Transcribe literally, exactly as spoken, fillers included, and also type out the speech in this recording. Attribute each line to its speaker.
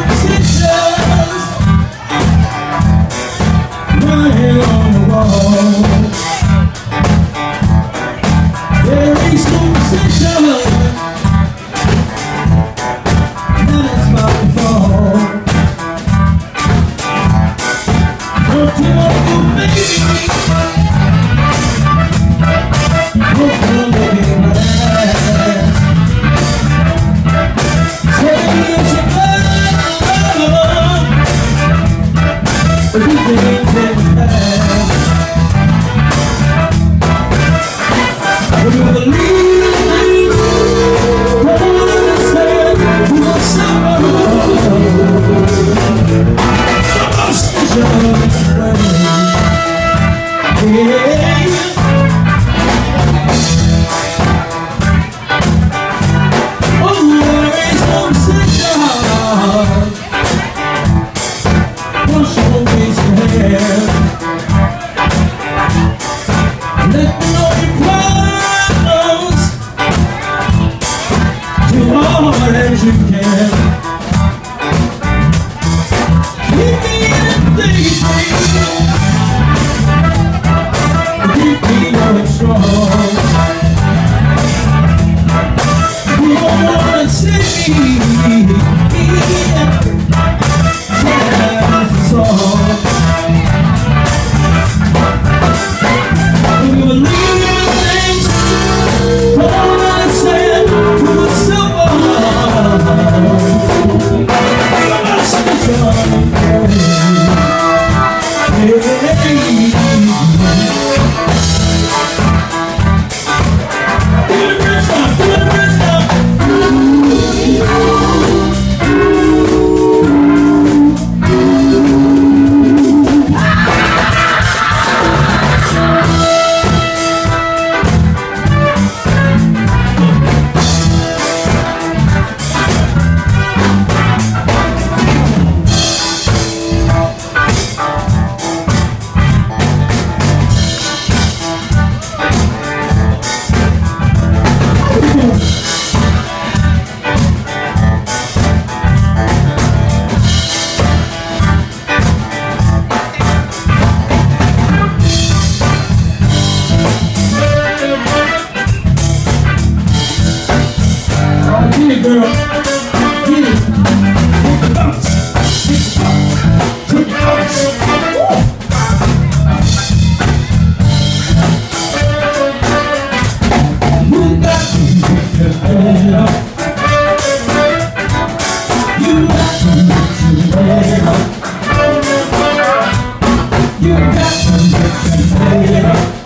Speaker 1: superstitions running on the wall. There is superstition that it's my fault. Don't you want to baby? Don't you want to be mad? Say it's a love, but you think it's bad. When you believe, don't understand, you will suffer. Superstition. As you can keep me in daydream, keep me going strong. You don't wanna see me dance a song. When you believe in things, but I don't understand who is someone. Get it, girl. Get it. Hit the bounce. Hit the bounce. Hit the bounce. You got to get your head up. You got to get your head up. You got to get your head up.